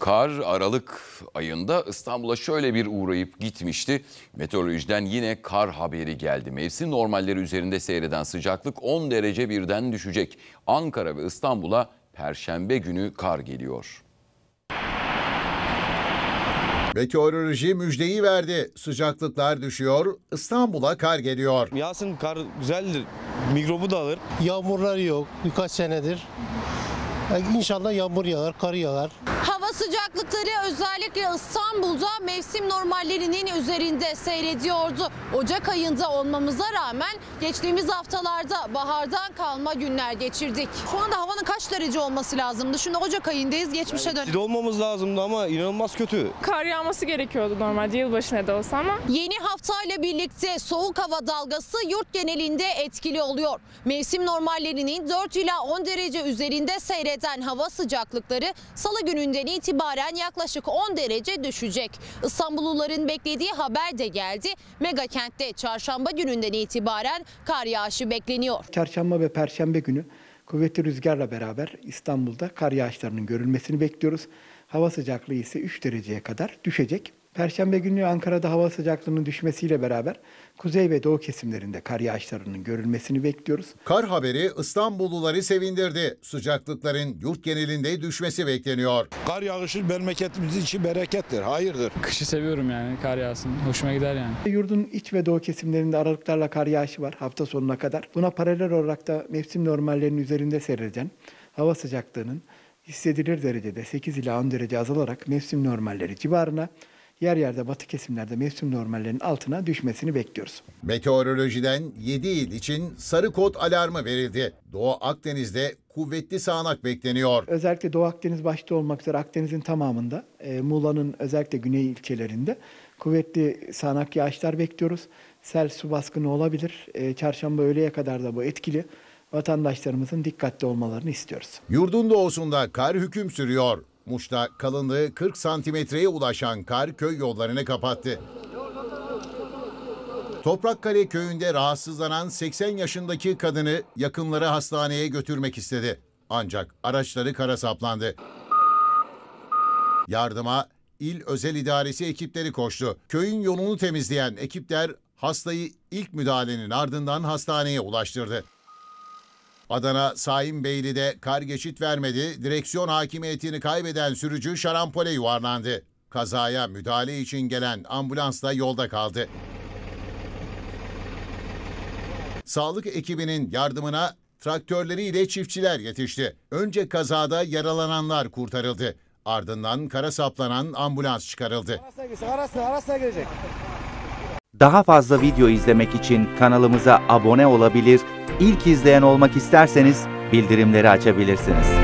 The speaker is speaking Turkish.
Kar Aralık ayında İstanbul'a şöyle bir uğrayıp gitmişti. Meteorolojiden yine kar haberi geldi. Mevsim normalleri üzerinde seyreden sıcaklık 10 derece birden düşecek. Ankara ve İstanbul'a Perşembe günü kar geliyor. Meteoroloji müjdeyi verdi. Sıcaklıklar düşüyor, İstanbul'a kar geliyor. Yağsın, kar güzeldir. Mikrobu da alır. Yağmurlar yok birkaç senedir. İnşallah yağmur yağar, kar yağar. Hava sıcaklıkları özellikle İstanbul'da mevsim normallerinin üzerinde seyrediyordu. Ocak ayında olmamıza rağmen geçtiğimiz haftalarda bahardan kalma günler geçirdik. Şu anda havanın kaç derece olması lazımdı? Şimdi Ocak ayındayız, geçmişe dön. Olmamız lazımdı ama inanılmaz kötü. Kar yağması gerekiyordu normalde yılbaşına da olsa ama. Yeni haftayla birlikte soğuk hava dalgası yurt genelinde etkili oluyor. Mevsim normallerinin 4 ila 10 derece üzerinde seyreden hava sıcaklıkları Salı gününden itibaren yaklaşık 10 derece düşecek. İstanbulluların beklediği haber de geldi. Mega kentte çarşamba gününden itibaren kar yağışı bekleniyor. Çarşamba ve Perşembe günü kuvvetli rüzgarla beraber İstanbul'da kar yağışlarının görülmesini bekliyoruz. Hava sıcaklığı ise 3 dereceye kadar düşecek. Perşembe günü Ankara'da hava sıcaklığının düşmesiyle beraber kuzey ve doğu kesimlerinde kar yağışlarının görülmesini bekliyoruz. Kar haberi İstanbulluları sevindirdi. Sıcaklıkların yurt genelinde düşmesi bekleniyor. Kar yağışı memleketimiz için berekettir, hayırdır. Kışı seviyorum yani, kar yağsın. Hoşuma gider yani. Yurdun iç ve doğu kesimlerinde aralıklarla kar yağışı var hafta sonuna kadar. Buna paralel olarak da mevsim normallerinin üzerinde seyreden hava sıcaklığının hissedilir derecede 8 ila 10 derece azalarak mevsim normalleri civarına, yer yerde batı kesimlerde mevsim normallerinin altına düşmesini bekliyoruz. Meteorolojiden 7 il için sarı kod alarmı verildi. Doğu Akdeniz'de kuvvetli sağanak bekleniyor. Özellikle Doğu Akdeniz başta olmak üzere Akdeniz'in tamamında, Muğla'nın özellikle güney ilçelerinde kuvvetli sağanak yağışlar bekliyoruz. Sel, su baskını olabilir. Çarşamba öğleye kadar da bu etkili. Vatandaşlarımızın dikkatli olmalarını istiyoruz. Yurdun doğusunda kar hüküm sürüyor. Muş'ta kalınlığı 40 santimetreye ulaşan kar köy yollarını kapattı. Toprakkale köyünde rahatsızlanan 80 yaşındaki kadını yakınları hastaneye götürmek istedi. Ancak araçları kara saplandı. Yardıma İl Özel İdaresi ekipleri koştu. Köyün yolunu temizleyen ekipler hastayı ilk müdahalenin ardından hastaneye ulaştırdı. Adana Saimbeyli'de kar geçit vermedi, direksiyon hakimiyetini kaybeden sürücü şarampole yuvarlandı. Kazaya müdahale için gelen ambulans da yolda kaldı. Sağlık ekibinin yardımına traktörleriyle çiftçiler yetişti. Önce kazada yaralananlar kurtarıldı. Ardından kara saplanan ambulans çıkarıldı. Arasına girecek. Daha fazla video izlemek için kanalımıza abone olabilir, İlk izleyen olmak isterseniz bildirimleri açabilirsiniz.